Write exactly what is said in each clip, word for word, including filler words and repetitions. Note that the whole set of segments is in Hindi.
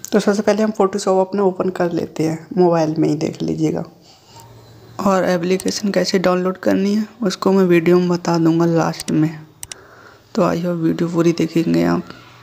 तो सबसे पहले हम फ़ोटोशॉप अपना ओपन कर लेते हैं, मोबाइल में ही देख लीजिएगा। और एप्लीकेशन कैसे डाउनलोड करनी है उसको मैं वीडियो में बता दूंगा लास्ट में, तो आई होप वीडियो पूरी देखेंगे आप।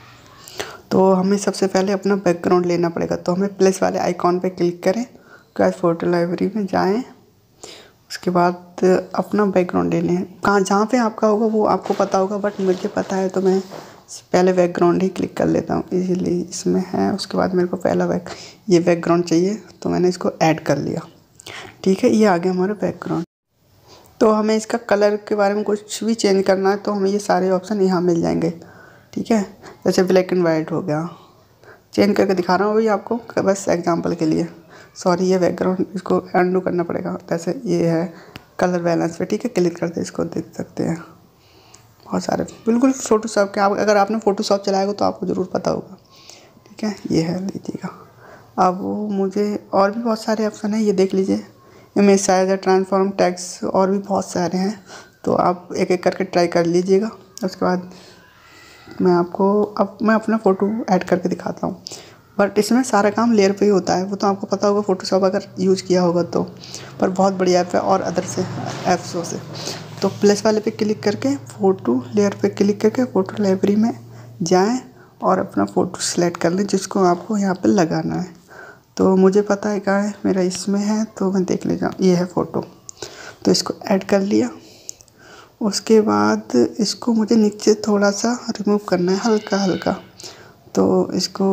तो हमें सबसे पहले अपना बैकग्राउंड लेना पड़ेगा, तो हमें प्लस वाले आइकॉन पे क्लिक करें, कैश फोटो लाइब्रेरी में जाएं, उसके बाद अपना बैकग्राउंड लेने हैं। कहाँ जहाँ पे आपका होगा वो आपको पता होगा, बट मुझे पता है तो मैं पहले बैकग्राउंड ही क्लिक कर लेता हूँ, इसीलिए इसमें है। उसके बाद मेरे को पहला बैक ये बैकग्राउंड चाहिए, तो मैंने इसको ऐड कर लिया। ठीक है, ये आ गया हमारा बैकग्राउंड। तो हमें इसका कलर के बारे में कुछ भी चेंज करना है तो हमें ये सारे ऑप्शन यहाँ मिल जाएंगे। ठीक है, जैसे ब्लैक एंड वाइट हो गया, चेंज करके दिखा रहा हूँ अभी आपको बस एग्जांपल के लिए। सॉरी, ये बैकग्राउंड इसको अनडू करना पड़ेगा। जैसे ये है कलर बैलेंस पे, ठीक है, क्लिक करते इसको देख सकते हैं। बहुत सारे बिल्कुल फ़ोटोशॉप के, आप अगर आपने फ़ोटोशॉप चलाया हो तो आपको ज़रूर पता होगा। ठीक है, ये है, लीजिएगा। अब मुझे और भी बहुत सारे ऑप्शन हैं, ये देख लीजिए। इमेज साइज है, ट्रांसफॉर्म टेक्स्ट, और भी बहुत सारे हैं, तो आप एक एक करके ट्राई कर लीजिएगा। उसके बाद मैं आपको अब मैं अपना फ़ोटो ऐड करके दिखाता हूँ, बट इसमें सारा काम लेयर पे ही होता है, वो तो आपको पता होगा फ़ोटोशॉप अगर यूज़ किया होगा तो। पर बहुत बढ़िया ऐप है और अदर से ऐप्सों से। तो प्लस वाले पे क्लिक करके फ़ोटो लेयर पे क्लिक करके फ़ोटो लाइब्रेरी में जाएं और अपना फ़ोटो सेलेक्ट कर लें जिसको आपको यहाँ पे लगाना है। तो मुझे पता है कहाँ है, मेरा इसमें है, तो मैं देख ले जाऊँ, ये है फ़ोटो, तो इसको ऐड कर लिया। उसके बाद इसको मुझे नीचे थोड़ा सा रिमूव करना है, हल्का हल्का, तो इसको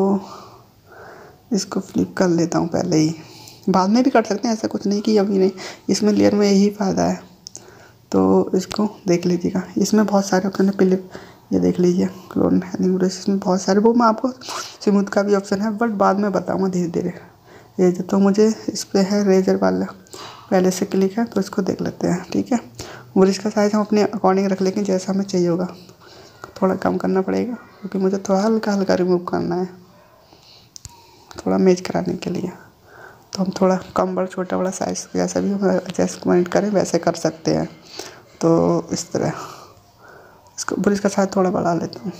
इसको फ्लिप कर लेता हूँ पहले ही, बाद में भी कर सकते हैं, ऐसा कुछ नहीं कि अभी नहीं, इसमें लेयर में यही फ़ायदा है। तो इसको देख लीजिएगा, इसमें बहुत सारे ऑप्शन है। फ्लिप, ये देख लीजिए, क्लोन हेलिंग ब्रश, इसमें बहुत सारे, वो मैं आपको स्मूथ का भी ऑप्शन है, बट बाद में बताऊँगा धीरे धीरे। रेजर, तो मुझे इस पर है रेजर वाला, पहले से क्लिक है, तो इसको देख लेते हैं। ठीक है, ब्रश का साइज़ हम अपने अकॉर्डिंग रख लेंगे, जैसा हमें चाहिए होगा। थोड़ा कम करना पड़ेगा क्योंकि मुझे थोड़ा हल्का हल्का रिमूव करना है, थोड़ा मैच कराने के लिए। तो हम थोड़ा कम बड़ा छोटा बड़ा साइज़ जैसा भी हम एडजस्टमेंट करें वैसे कर सकते हैं। तो इस तरह इसको ब्रश का साइज थोड़ा बढ़ा लेता हूँ,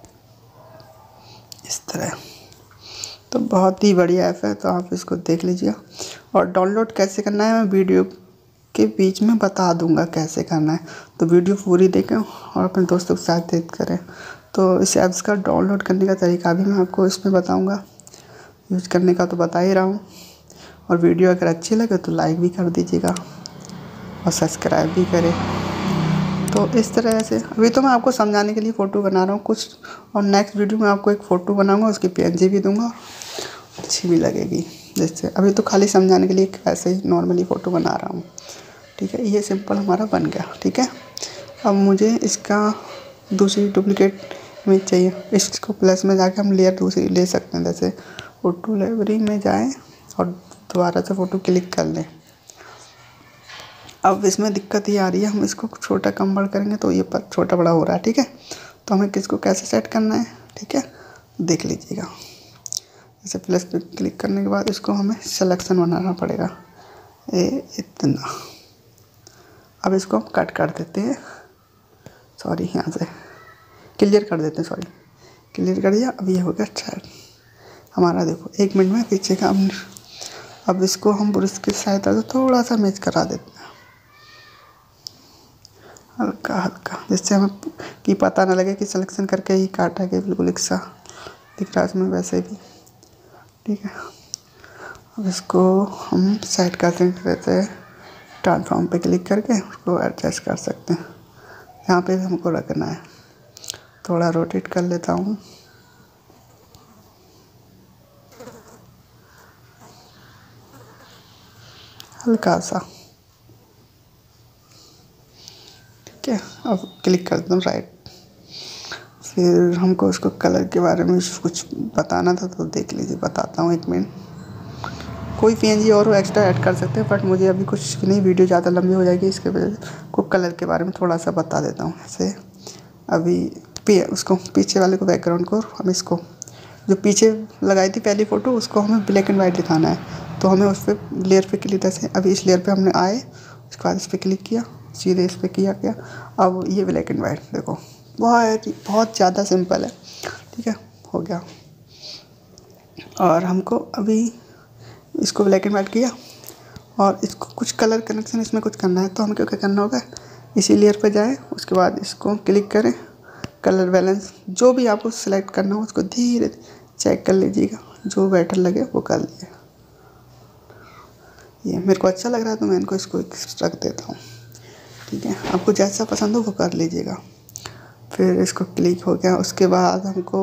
इस तरह। तो बहुत ही बढ़िया ऐप है, तो आप इसको देख लीजिए। और डाउनलोड कैसे करना है मैं वीडियो के बीच में बता दूंगा कैसे करना है, तो वीडियो पूरी देखें और अपने दोस्तों के साथ देख करें। तो इस ऐप्स का डाउनलोड करने का तरीका भी मैं आपको इसमें बताऊंगा, यूज़ करने का तो बता ही रहा हूँ। और वीडियो अगर अच्छी लगे तो लाइक भी कर दीजिएगा और सब्सक्राइब भी करें। तो इस तरह से अभी तो मैं आपको समझाने के लिए फ़ोटो बना रहा हूँ कुछ, और नेक्स्ट वीडियो में आपको एक फ़ोटो बनाऊँगा, उसकी पीएनजी भी दूँगा, अच्छी भी लगेगी। जैसे अभी तो खाली समझाने के लिए ऐसे ही नॉर्मली फ़ोटो बना रहा हूँ। ठीक है, ये सिंपल हमारा बन गया। ठीक है, अब मुझे इसका दूसरी डुप्लीकेट इमेज चाहिए, इसको प्लस में जाके हम लेयर दूसरी ले सकते हैं। जैसे फ़ोटो लाइब्रेरी में जाएं और दोबारा से फ़ोटो क्लिक कर लें। अब इसमें दिक्कत ये आ रही है, हम इसको छोटा कम बड़ा करेंगे तो ये पर छोटा बड़ा हो रहा है। ठीक है, तो हमें किसको कैसे सेट करना है, ठीक है, देख लीजिएगा। जैसे प्लस पे क्लिक करने के बाद इसको हमें सिलेक्शन बनाना पड़ेगा, ये इतना। अब इसको हम कट कर देते हैं, सॉरी यहाँ से क्लियर कर देते हैं, सॉरी क्लियर कर दिया। अब ये हो गया सेट हमारा, देखो एक मिनट में पीछे का। अब अब इसको हम ब्रश की सहायता से थोड़ा सा मैच करा देते हैं, हल्का हल्का, जिससे हमें कि पता ना लगे कि सिलेक्शन करके ही काटा गया, बिल्कुल एक सा दिख रहा है इसमें वैसे भी। ठीक है, अब इसको हम सेट कर सकते हैं, ट्रांसफॉर्म पे क्लिक करके उसको एडजस्ट कर सकते हैं। यहाँ पे भी हमको रखना है, थोड़ा रोटेट कर लेता हूँ, हल्का सा। ठीक है, अब क्लिक कर दूँ राइट। फिर हमको उसको कलर के बारे में कुछ बताना था, तो देख लीजिए, बताता हूँ, एक मिनट। कोई पीएनजी और एक्स्ट्रा ऐड कर सकते हैं, बट मुझे अभी कुछ नहीं, वीडियो ज़्यादा लंबी हो जाएगी, इसके वजह से को कलर के बारे में थोड़ा सा बता देता हूँ। ऐसे अभी पी उसको पीछे वाले को, बैकग्राउंड को, हम इसको जो पीछे लगाई थी पहली फ़ोटो उसको हमें ब्लैक एंड वाइट दिखाना है, तो हमें उस पर लेयर पे क्लिक, जैसे अभी इस लेयर पे हमने आए, उसके बाद इस पर क्लिक किया, सीधे इस पर किया क्या, अब ये ब्लैक एंड वाइट, देखो बहुत बहुत ज़्यादा सिंपल है। ठीक है, हो गया। और हमको अभी इसको ब्लैक एंड वाइट किया और इसको कुछ कलर कनेक्शन इसमें कुछ करना है, तो हमको क्या करना होगा, इसी लेयर पर जाए, उसके बाद इसको क्लिक करें, कलर बैलेंस जो भी आपको सेलेक्ट करना हो उसको धीरे चेक कर लीजिएगा, जो बेटर लगे वो कर लीजिए। ये मेरे को अच्छा लग रहा है तो मैं इनको इसको रख देता हूँ, ठीक है। आपको जैसा पसंद हो वो कर लीजिएगा। फिर इसको क्लिक हो गया, उसके बाद हमको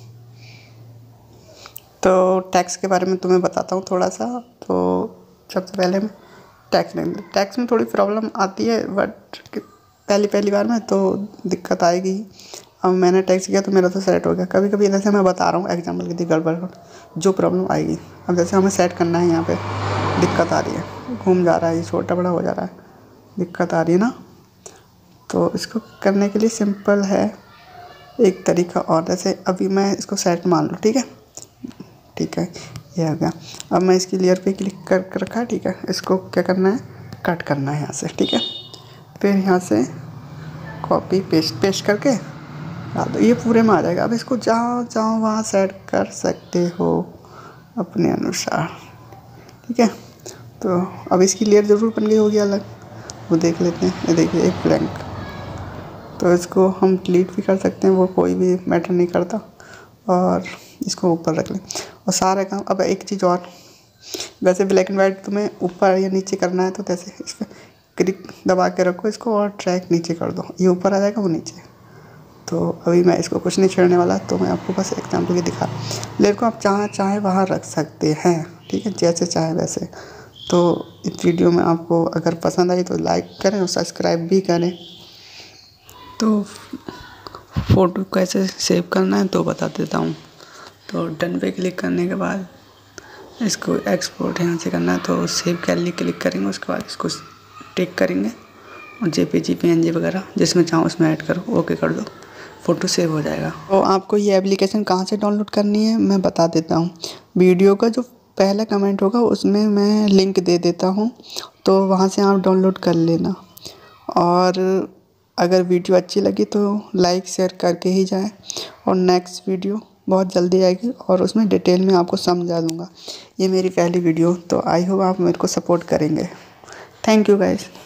तो टैक्स के बारे में तुम्हें बताता हूँ थोड़ा सा। तो सबसे पहले मैं टैक्स नहीं टैक्स में थोड़ी प्रॉब्लम आती है, बट पहली पहली बार में तो दिक्कत आएगी। अब मैंने टैक्स किया तो मेरा तो सेट हो गया। कभी कभी जैसे मैं बता रहा हूँ एग्जाम्पल की गड़बड़ जो प्रॉब्लम आएगी। अब जैसे हमें सेट करना है, यहाँ पे दिक्कत आ रही है, घूम जा रहा है, ये छोटा बड़ा हो जा रहा है, दिक्कत आ रही है ना। तो इसको करने के लिए सिंपल है एक तरीका और, जैसे अभी मैं इसको सेट मान लूँ, ठीक है ठीक है ये हो गया। अब मैं इसकी लेयर पे क्लिक कर कर रखा है, ठीक है। इसको क्या करना है, कट करना है यहाँ से, ठीक है। फिर यहाँ से कॉपी पेस्ट पेस्ट करके डाल दो, ये पूरे में आ जाएगा। अब इसको जहाँ जहाँ वहाँ सेट कर सकते हो अपने अनुसार, ठीक है। तो अब इसकी लेयर ज़रूर बन गई होगी अलग, वो देख लेते हैं। ये देखिए एक ब्लैंक, तो इसको हम डिलीट भी कर सकते हैं, वो कोई भी मैटर नहीं करता। और इसको ऊपर रख लें और सारे काम। अब एक चीज़ और, वैसे ब्लैक एंड वाइट तुम्हें ऊपर या नीचे करना है तो जैसे इस पर क्लिक दबा के रखो इसको और ट्रैक नीचे कर दो, ये ऊपर आ जाएगा वो नीचे। तो अभी मैं इसको कुछ नहीं छेड़ने वाला, तो मैं आपको बस एग्जाम्पल की दिखा। लेयर को आप जहाँ चाहे वहाँ रख सकते हैं, ठीक है, जैसे चाहे वैसे। तो इस वीडियो में आपको अगर पसंद आई तो लाइक करें और सब्सक्राइब भी करें। तो फ़ोटो कैसे सेव करना है तो बता देता हूँ। तो डन पे क्लिक करने के बाद इसको एक्सपोर्ट यहाँ से करना है, तो सेव गैलरी क्लिक करेंगे, उसके बाद इसको टिक करेंगे और जेपीजी पीएनजी वगैरह जिसमें चाहो उसमें ऐड करो, ओके कर दो, फ़ोटो सेव हो जाएगा। तो आपको ये एप्लीकेशन कहाँ से डाउनलोड करनी है मैं बता देता हूँ। वीडियो का जो पहला कमेंट होगा उसमें मैं लिंक दे देता हूँ, तो वहाँ से आप डाउनलोड कर लेना। और अगर वीडियो अच्छी लगी तो लाइक शेयर करके ही जाएं। और नेक्स्ट वीडियो बहुत जल्दी आएगी और उसमें डिटेल में आपको समझा दूँगा। ये मेरी पहली वीडियो, तो आई होप आप मेरे को सपोर्ट करेंगे। Thank you guys.